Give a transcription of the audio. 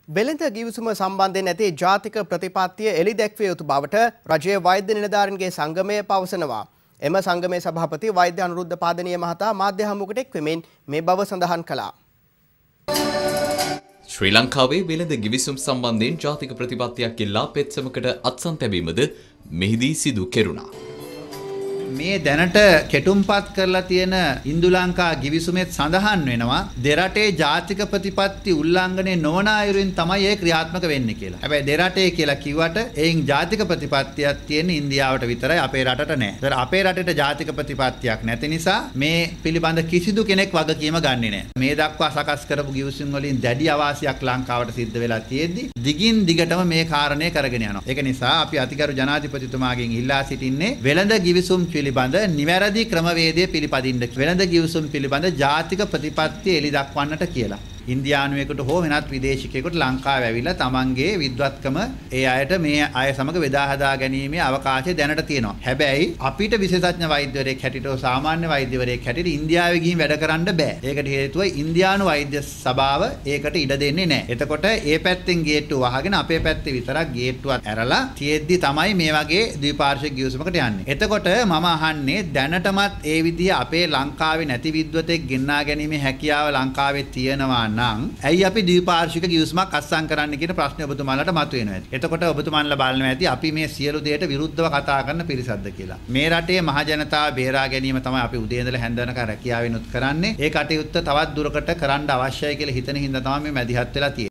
වෙළඳ ගිවිසුම සම්බන්ධයෙන් ඇති ජාතික ප්‍රතිපත්තිය එළි දැක්විය යුතු බවට රජයේ වෛද්‍ය නිලධාරීන්ගේ සංගමය පවසනවා. එම සංගමේ සභාපති වෛද්‍ය අනුරුද්ධ පාදනීය මහතා මාධ්‍ය හමුවකට එක්වෙමින් මේ බව සඳහන් කළා. ශ්‍රී ලංකාවේ වෙළඳ ගිවිසුම් සම්බන්ධයෙන් ජාතික ප්‍රතිපත්තියක් ඉල්ලා පෙත්සමකට අත්සන් තැබීමද මෙහිදී සිදු කෙරුණා. මේ දැනට කෙටුම්පත් කරලා තියෙන ඉන්දු ලංකා ගිවිසුමේ සඳහන් වෙනවා දෙරටේ ජාතික ප්‍රතිපත්ති උල්ලංඝනය නොවන අයුරින් තමයි ඒ ක්‍රියාත්මක වෙන්නේ කියලා. හැබැයි දෙරටේ කියලා කිව්වට එයින් ජාතික ප්‍රතිපත්තියක් තියෙන ඉන්දියාවට විතරයි අපේ රටට නැහැ. ඒතර අපේ රටේට ජාතික ප්‍රතිපත්තියක් නැති නිසා මේ පිළිබඳ කිසිදු කෙනෙක් වගකීම ගන්නෙ නැහැ. මේ දක්වා සකස් කරපු ගිවිසුම් වලින් දැඩි අවාසියක් ලංකාවට සිද්ධ වෙලා තියෙද්දි දිගින් දිගටම මේ කාරණය කරගෙන යනවා. ඒක නිසා අපි අතිගරු ජනාධිපතිතුමාගෙන් ඉල්ලා සිටින්නේ වෙළඳ ගිවිසුම් පිළිබඳ නිවැරදි ක්‍රමවේදය පිළිපදින්න වෙළඳ ගිවිසුම් පිළිබඳ ජාතික ප්‍රතිපත්තිය එළි දක්වන්නට කියලා. ඉන්දියානුවෙකුට හෝ වෙනත් විදේශිකයෙකුට ලංකාව ඇවිල්ලා තමන්ගේ විද්වත්කම ඒ අයට මේ අය සමග බෙදා හදා ගැනීමේ අවකාශය දැනට තියෙනවා. හැබැයි අපිට විශේෂඥ වෛද්‍යවරයෙක් හැටියට සාමාන්‍ය වෛද්‍යවරයෙක් හැටියට ඉන්දියාවේ ගිහින් වැඩ කරන්න බෑ. ඒකට හේතුව ඉන්දියානු වෛද්‍ය සභාව ඒකට ඉඩ දෙන්නේ නැහැ. එතකොට ඒ පැත්තෙන් ගේට්ටුව වහගෙන අපේ පැත්තේ විතරක් ගේට්ටුවක් ඇරලා තියෙද්දි තමයි මේ වගේ ද්විපාර්ශ්වික ගිවිසුමකට යන්නේ. එතකොට මම අහන්නේ දැනටමත් ඒ විදිහ අපේ ලංකාවේ නැති විද්වතෙක් ගෙන්නා ගැනීමේ හැකියාව ලංකාවේ තියෙනවා නම් ඇයි අපි ද්විපාර්ශ්වික ගිවිසුමක් අත්සන් කරන්න කියන ප්‍රශ්නේ ඔබතුමාලට මතුවෙනවා. එතකොට ඔබතුමාලා බලනවා ඇති අපි මේ සියලු දේට විරුද්ධව කතා කරන පිරිසක්ද කියලා. මේ රටේ මහ ජනතාව බේරා ගැනීම තමයි අපි උදේ ඉඳලා හැන්ද වෙනකන් රැකියාවෙනුත් කරන්නේ. ඒ කටයුත්ත තවත් දුරකට කරන්න අවශ්‍යයි කියලා හිතන හින්දා තමයි මේ මැදිහත් වෙලා තියෙන්නේ.